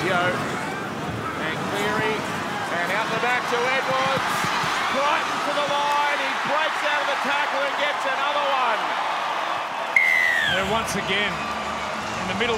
Sergio. And Cleary. And out the back to Edwards. Crichton to the line. He breaks out of the tackle and gets another one. And once again, in the middle